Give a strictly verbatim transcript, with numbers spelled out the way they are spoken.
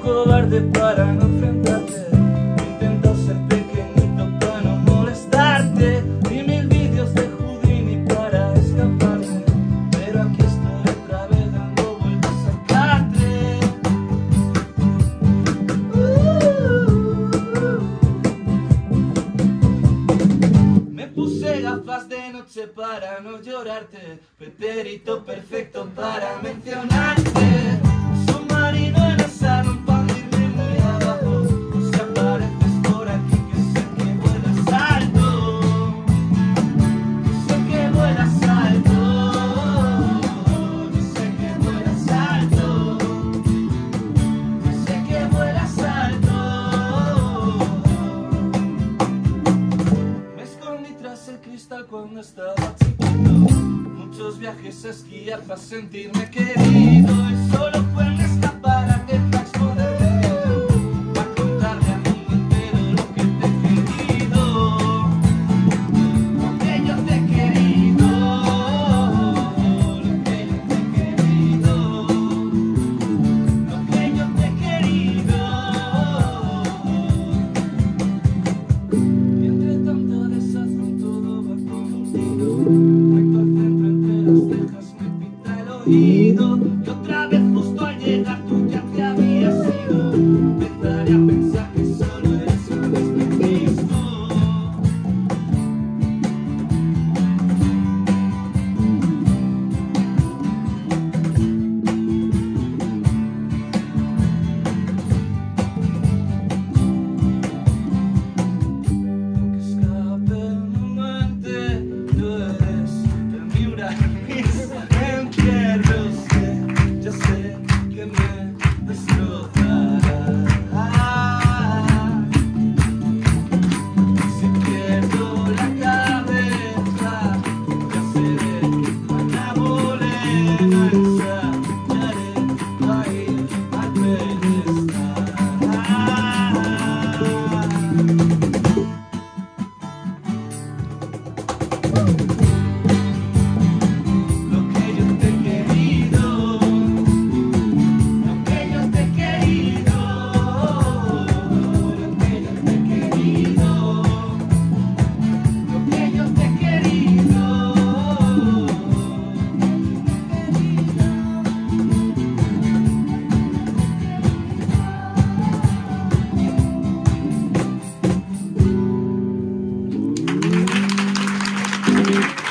cobarde para no enfrentarte. Intento ser pequeñito para no molestarte. Y mil vídeos de Houdini para escaparme. Pero aquí estoy otra vez dando vueltas al catre. uh. Me puse gafas de noche para no llorarte. Pretérito perfecto para mencionarte. Submarino en el salón para irme muy abajo. Si apareces por aquí que sé que vuelas alto. Sé que vuelas alto. Sé que vuelas alto. Sé que vuelas alto. Me escondí tras el cristal cuando estaba chiquito. Muchos viajes a esquiar para sentirme querido. Y solo fue en escaparate para exponerme miedo, para contarle al mundo entero lo que te he querido. Lo que yo te he querido. Lo que yo te he querido. Lo que yo te he querido. Y entre tanta desazón todo va confundido. Recto al centro entre las cejas me pinta el oído. Y otra vez justo al llegar tú ya te habías ido. Empezaré a pensar que solo eres un espejismo. Aunque escape en mi mente, tú eres de mi uranís. Entiendo, sé, ya sé que me destrozarás. Si pierdo la cabeza, ya seré una morena. Ensayaré a ir al pedestal. Lo que yo te he querido. Lo que yo te he querido. Lo que yo te he querido. Lo que yo te he querido. Thank you.